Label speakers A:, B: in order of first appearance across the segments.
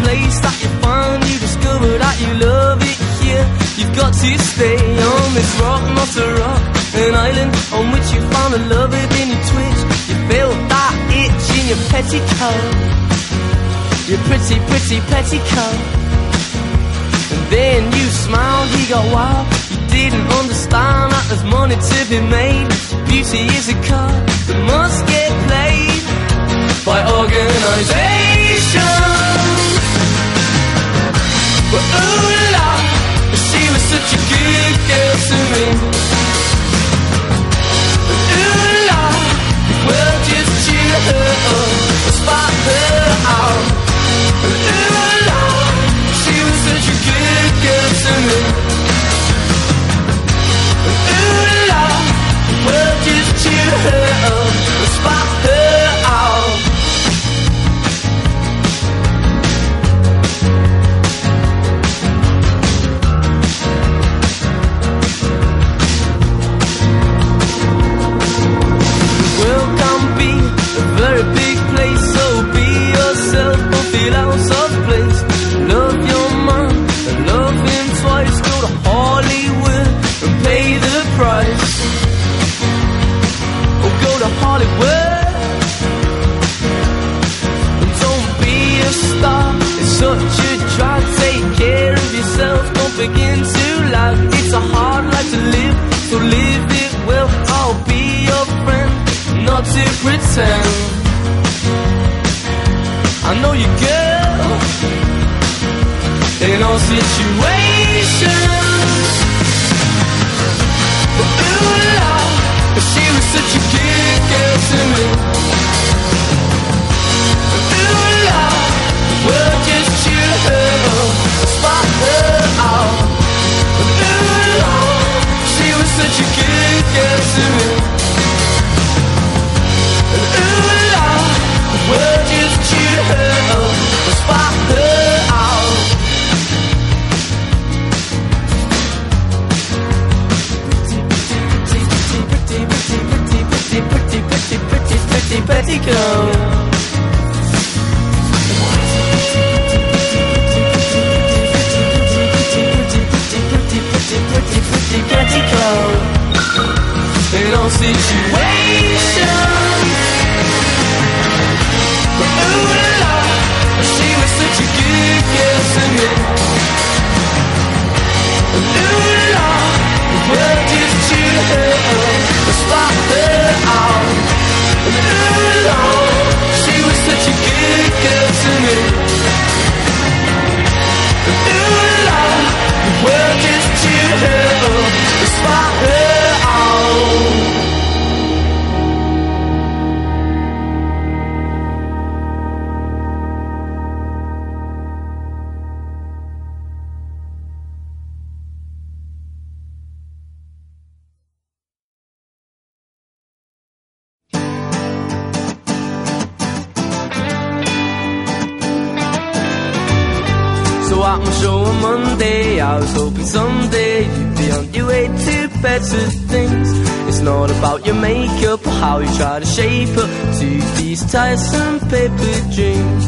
A: place that you find, you discover that you love it here. You've got to stay on this rock, not a rock, an island on which you found a lover, then you twitch. You feel that itch in your petticoat, your pretty, pretty petticoat. And then you smiled, he got wild. You didn't understand that there's money to be made. Beauty is a card that must get played by organisation. But ooh la, she was such a good girl to me. But ooh la, well just cheer her up, spot her out. But ooh la, she was such a good girl to me. But ooh la, well just cheer her up, spot her out. Feel out of place. Love your man and love him twice. Go to Hollywood and pay the price. Or go to Hollywood and don't be a star. It's such a drag. Take care of yourself. Don't begin to lag. It's a hard life to live, so live it well. I'll be your friend, not to pretend. I know you, girl, in all situations. But ooh la, she was such a good girl to me. But ooh la, well just cheer her up, spot her out. But ooh la, she was such a good girl to me. But ooh la, well just cheer her up, spot her out. Pretty girl. Pretty girl. In all situations. But ooh la, she was such a good girl to me. But ooh la, well just cheer her up, spot her out. But ooh la, she was such a good girl to me. But ooh la, well just cheer her up, spot her out. At my show on Monday, I was hoping someday you'd be on your way to better things. It's not about your makeup or how you try to shape up to these tiresome paper dreams.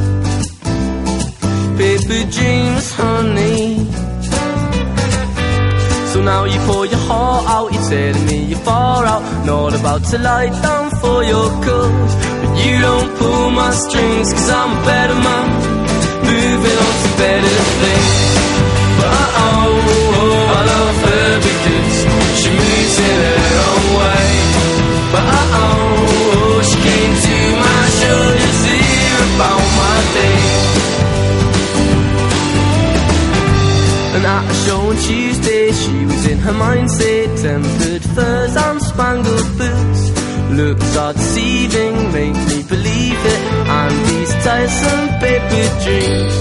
A: Paper dreams, honey. So now you pour your heart out, you're telling me you're far out, not about to lie down for your cause. But you don't pull my strings, cause I'm a better man, moving on to better things. But I love her because she moves in her own way. But she came to my show to hear about my day. And at a show on Tuesday, she was in her mindset, tempered furs and spangled boots. Looks are deceiving, make me believe it, and these tiresome paper dreams.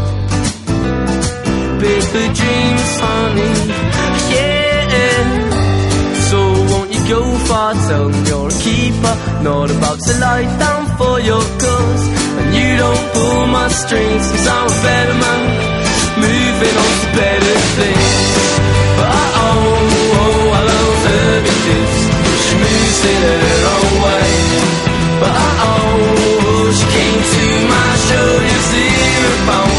A: Paper dreams, honey, yeah. So won't you go far, tell them you're a keeper, not about to lie down for your cause. And you don't pull my strings, cause I'm a better man, moving on to better things. But I love her because she moves in her own way. But she came to my show to hear about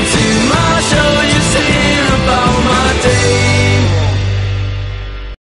A: to